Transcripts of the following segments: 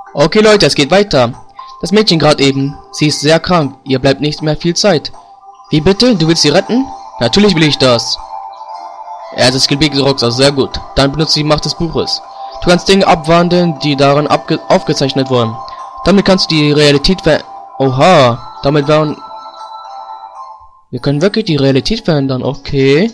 Okay, Leute, es geht weiter. Das Mädchen gerade eben. Sie ist sehr krank. Ihr bleibt nicht mehr viel Zeit. Wie bitte? Du willst sie retten? Natürlich will ich das. Er hat es gebeten, Roxas. Sehr gut. Dann benutzt die Macht des Buches. Du kannst Dinge abwandeln, die darin aufgezeichnet wurden. Damit kannst du die Realität Oha. Damit werden... Wir können wirklich die Realität verändern. Okay.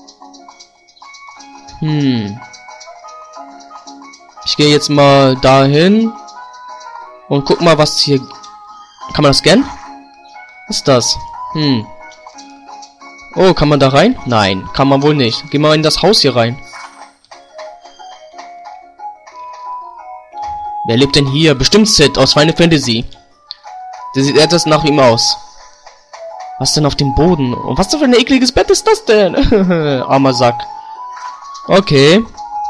Ich gehe jetzt mal dahin. Und guck mal, was hier... Kann man das scannen? Was ist das? Oh, kann man da rein? Nein, kann man wohl nicht. Geh mal in das Haus hier rein. Wer lebt denn hier? Bestimmt Sid aus Final Fantasy. Der sieht etwas nach ihm aus. Was denn auf dem Boden? Und was für ein ekliges Bett ist das denn? Armer Sack. Okay.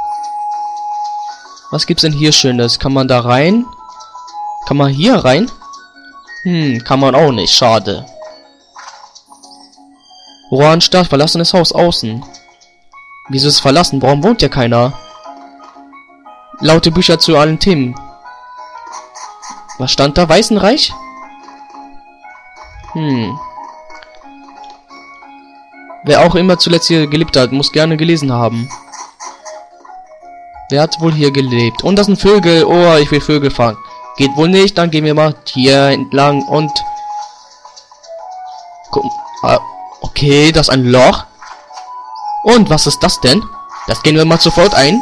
Was gibt's denn hier Schönes? Kann man da rein? Kann man hier rein? Kann man auch nicht. Schade. Rohanstadt, verlassenes Haus außen. Wieso ist es verlassen? Warum wohnt ja keiner? Laute Bücher zu allen Themen. Was stand da? Weißenreich? Wer auch immer zuletzt hier gelebt hat, muss gerne gelesen haben. Wer hat wohl hier gelebt? Und das sind Vögel. Oh, ich will Vögel fangen. Geht wohl nicht, dann gehen wir mal hier entlang und... Gucken. Okay, das ist ein Loch. Und was ist das denn? Das gehen wir mal sofort ein.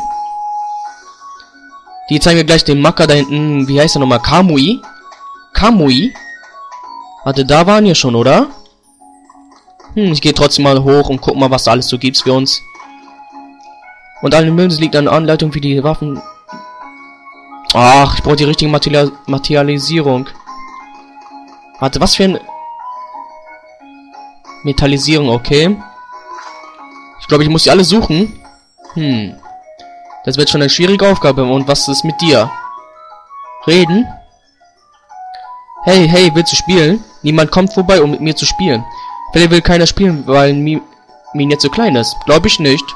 Die zeigen wir gleich den Macker da hinten. Wie heißt er nochmal? Kamui? Kamui? Warte, da waren wir schon, oder? Ich gehe trotzdem mal hoch und guck mal, was da alles so gibt für uns. Und an den Münzen liegt eine Anleitung für die Waffen. Ach, ich brauche die richtige Materialisierung. Warte, was für ein... Metallisierung, okay. Ich glaube, ich muss die alle suchen. Das wird schon eine schwierige Aufgabe. Und was ist mit dir? Reden? Hey, hey, willst du spielen? Niemand kommt vorbei, um mit mir zu spielen. Vielleicht will keiner spielen, weil Min jetzt so klein ist. Glaube ich nicht.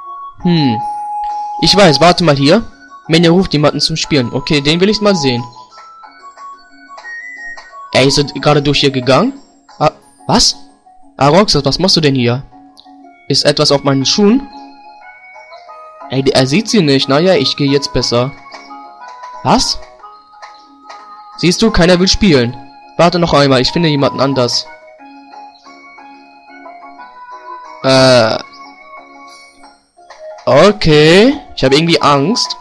Ich weiß, warte mal hier. Menja ruft jemanden zum Spielen. Okay, den will ich mal sehen. Ey, ist er gerade durch hier gegangen? Was? Roxas, was machst du denn hier? Ist etwas auf meinen Schuhen? Ey, er sieht sie nicht. Naja, ich gehe jetzt besser. Was? Siehst du, keiner will spielen. Warte noch einmal, ich finde jemanden anders. Okay. Ich habe irgendwie Angst.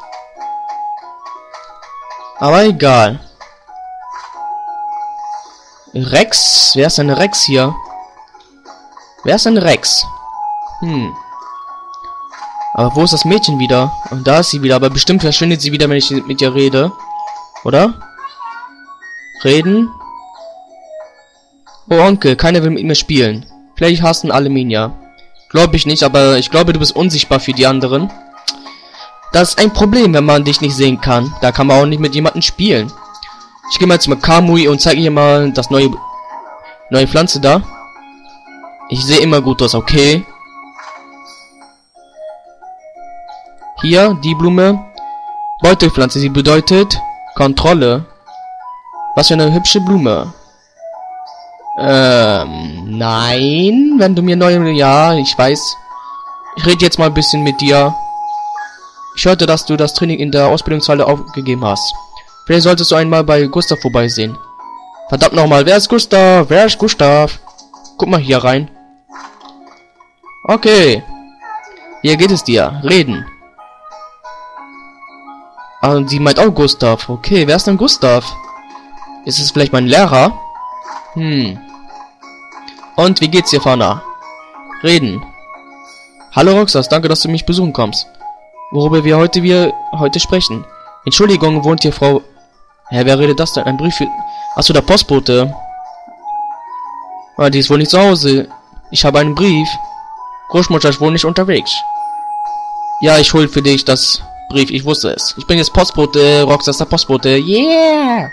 Aber egal. Rex? Wer ist denn Rex hier? Wer ist denn Rex? Aber wo ist das Mädchen wieder? Und da ist sie wieder. Aber bestimmt verschwindet sie wieder, wenn ich mit ihr rede. Oder? Reden? Oh, Onkel, keiner will mit mir spielen. Vielleicht hassen alle Minja. Glaube ich nicht, aber ich glaube, du bist unsichtbar für die anderen. Das ist ein Problem, wenn man dich nicht sehen kann. Da kann man auch nicht mit jemandem spielen. Ich gehe mal zum Kamui und zeige ihr mal das neue Pflanze da. Ich sehe immer gut aus, okay. Hier, die Blume. Beutelpflanze, sie bedeutet Kontrolle. Was für eine hübsche Blume. Nein. Wenn du mir neue... Ja, ich weiß. Ich rede jetzt mal ein bisschen mit dir. Ich hörte, dass du das Training in der Ausbildungshalle aufgegeben hast. Vielleicht solltest du einmal bei Gustav vorbeisehen. Verdammt nochmal, wer ist Gustav? Wer ist Gustav? Guck mal hier rein. Okay. Wie geht es dir? Reden. Ah, und sie meint auch Gustav. Okay, wer ist denn Gustav? Ist es vielleicht mein Lehrer? Und wie geht's dir, Fana? Reden. Hallo Roxas, danke, dass du mich besuchen kommst. Worüber wir heute sprechen. Entschuldigung, wohnt hier Frau... Hä, wer redet das denn? Ein Brief für... Achso, der Postbote. Ah, die ist wohl nicht zu Hause. Ich habe einen Brief. Großmutter ist wohl nicht unterwegs. Ja, ich hol für dich das Brief, ich wusste es. Ich bin jetzt Postbote, Roxas der Postbote. Yeah!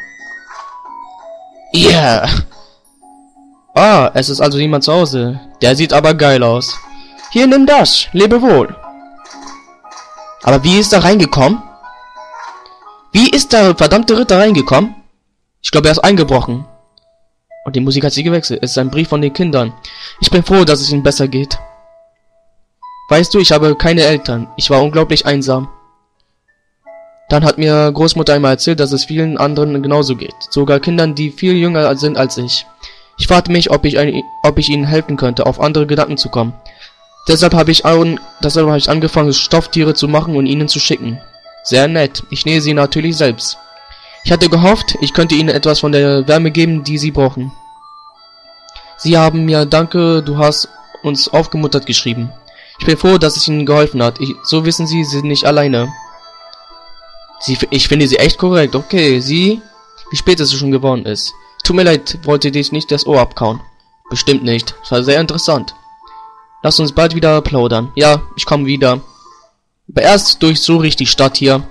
Yeah! Ah, es ist also niemand zu Hause. Der sieht aber geil aus. Hier, nimm das. Lebe wohl. Aber wie ist er reingekommen? Wie ist der verdammte Ritter reingekommen? Ich glaube, er ist eingebrochen. Und die Musik hat sich gewechselt. Es ist ein Brief von den Kindern. Ich bin froh, dass es ihnen besser geht. Weißt du, ich habe keine Eltern. Ich war unglaublich einsam. Dann hat mir Großmutter einmal erzählt, dass es vielen anderen genauso geht. Sogar Kindern, die viel jünger sind als ich. Ich fragte mich, ob ich ihnen helfen könnte, auf andere Gedanken zu kommen. Deshalb habe ich angefangen, Stofftiere zu machen und ihnen zu schicken. Sehr nett. Ich nähe sie natürlich selbst. Ich hatte gehofft, ich könnte ihnen etwas von der Wärme geben, die sie brauchen. Sie haben mir Danke, du hast uns aufgemuntert geschrieben. Ich bin froh, dass es ihnen geholfen hat. So wissen sie sind nicht alleine. Ich finde sie echt korrekt. Okay, wie spät es schon geworden ist. Tut mir leid, wollte dich nicht das Ohr abkauen. Bestimmt nicht. Es war sehr interessant. Lass uns bald wieder plaudern. Ja, ich komme wieder. Aber erst durchsuche ich die Stadt hier.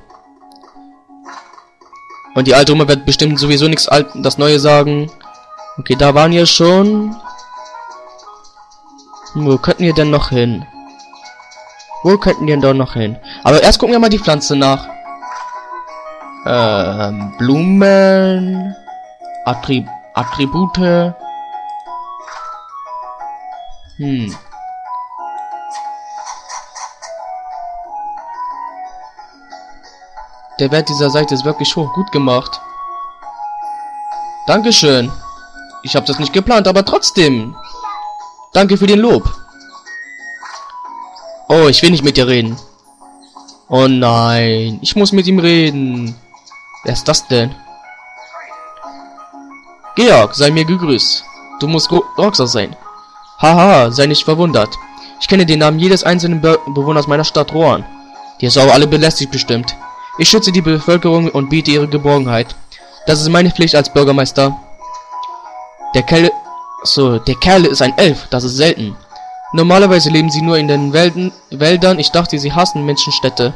Und die alte Oma wird bestimmt sowieso nichts das Neue sagen. Okay, da waren wir schon. Wo könnten wir denn noch hin? Wo könnten wir denn noch hin? Aber erst gucken wir mal die Pflanze nach. Blumen. Attribute. Der Wert dieser Seite ist wirklich hoch. Gut gemacht. Dankeschön. Ich habe das nicht geplant, aber trotzdem. Danke für den Lob. Oh, ich will nicht mit dir reden. Oh nein, ich muss mit ihm reden. Wer ist das denn? Georg, sei mir gegrüßt. Du musst Roxas sein. Haha, sei nicht verwundert. Ich kenne den Namen jedes einzelnen Bewohners meiner Stadt Rohan. Die ist aber alle belästigt bestimmt. Ich schütze die Bevölkerung und biete ihre Geborgenheit. Das ist meine Pflicht als Bürgermeister. Der Kerl ist ein Elf, das ist selten. Normalerweise leben sie nur in den Wäldern. Ich dachte, sie hassen Menschenstädte.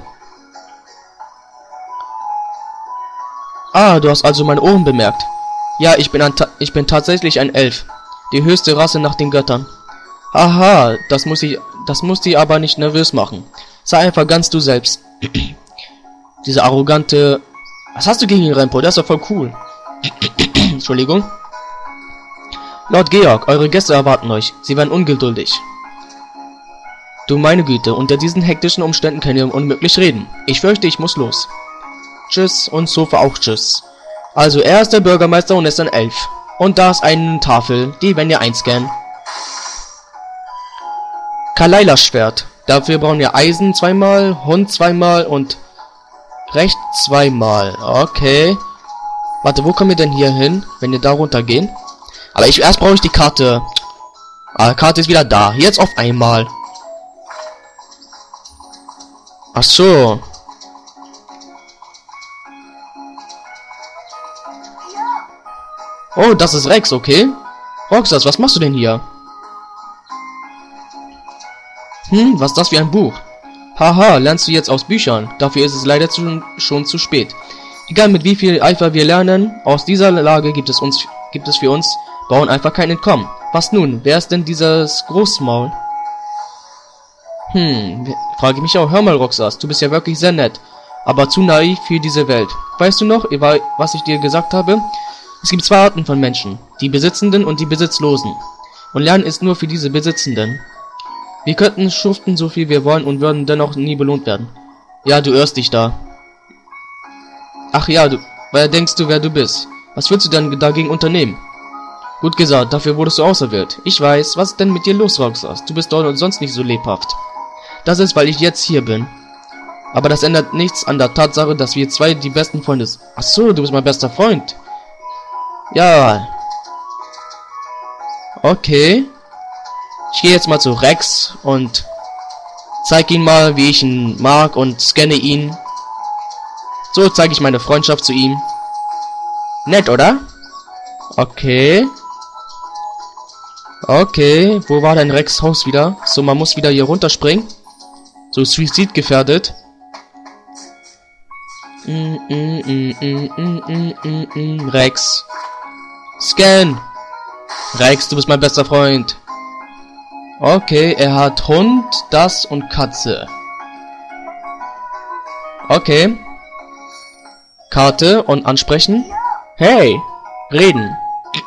Ah, du hast also meine Ohren bemerkt. Ja, ich bin tatsächlich ein Elf. Die höchste Rasse nach den Göttern. Haha, das muss dich aber nicht nervös machen. Sei einfach ganz du selbst. Diese arrogante... Was hast du gegen Rempo? Das ist doch voll cool. Entschuldigung. Lord Georg, eure Gäste erwarten euch. Sie werden ungeduldig. Du meine Güte, unter diesen hektischen Umständen können wir unmöglich reden. Ich fürchte, ich muss los. Tschüss und Sofa auch tschüss. Also er ist der Bürgermeister und ist ein Elf. Und da ist eine Tafel, die werden wir einscannen. Kalailas Schwert. Dafür brauchen wir Eisen zweimal, Hund zweimal und Recht zweimal. Okay. Warte, wo kommen wir denn hier hin, wenn wir da runtergehen? Aber erst brauche ich die Karte. Ah, die Karte ist wieder da. Jetzt auf einmal. Ach so. Oh, das ist Rex, okay. Roxas, was machst du denn hier? Was ist das für ein Buch? Haha, lernst du jetzt aus Büchern? Dafür ist es leider schon zu spät. Egal mit wie viel Eifer wir lernen, aus dieser Lage gibt es für uns Bauern einfach kein Entkommen. Was nun? Wer ist denn dieses Großmaul? Frage ich mich auch. Hör mal, Roxas, du bist ja wirklich sehr nett, aber zu naiv für diese Welt. Weißt du noch, was ich dir gesagt habe? Es gibt zwei Arten von Menschen, die Besitzenden und die Besitzlosen. Und Lernen ist nur für diese Besitzenden. Wir könnten schuften, so viel wir wollen und würden dennoch nie belohnt werden. Ja, du irrst dich da. Ach ja, wer denkst du, wer du bist? Was willst du denn dagegen unternehmen? Gut gesagt, dafür wurdest du auserwählt. Ich weiß, was ist denn mit dir los, Roxas? Du bist dort und sonst nicht so lebhaft. Das ist, weil ich jetzt hier bin. Aber das ändert nichts an der Tatsache, dass wir zwei die besten Freunde sind. Ach so, du bist mein bester Freund. Ja. Okay. Ich gehe jetzt mal zu Rex und zeige ihm mal, wie ich ihn mag und scanne ihn. So zeige ich meine Freundschaft zu ihm. Nett, oder? Okay. Okay, wo war denn Rex Haus wieder? So, man muss wieder hier runterspringen. So, Suizid gefährdet. Rex. Scan. Rex, du bist mein bester Freund. Okay, er hat Hund, das und Katze. Okay. Karte und ansprechen. Hey, reden.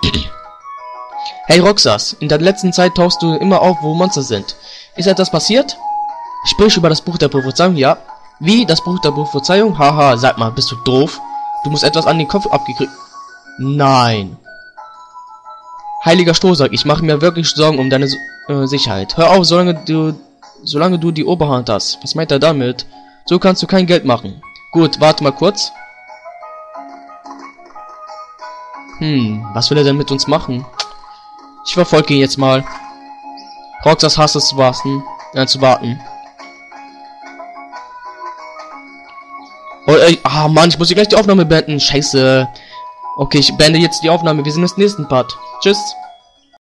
Hey Roxas, in der letzten Zeit tauchst du immer auf, wo Monster sind. Ist etwas passiert? Sprich über das Buch der Prophezeiung, ja. Wie, das Buch der Prophezeiung? Haha, sag mal, bist du doof? Du musst etwas an den Kopf abgekriegt. Nein. Heiliger Strohsack, ich mache mir wirklich Sorgen um deine Sicherheit. Hör auf, solange du die Oberhand hast. Was meint er damit? So kannst du kein Geld machen. Gut, warte mal kurz. Was will er denn mit uns machen? Ich verfolge ihn jetzt mal. Roxas hasst es zu warten. Oh, Mann, ich muss hier gleich die Aufnahme beenden. Scheiße. Okay, ich beende jetzt die Aufnahme. Wir sehen uns im nächsten Part. Tschüss.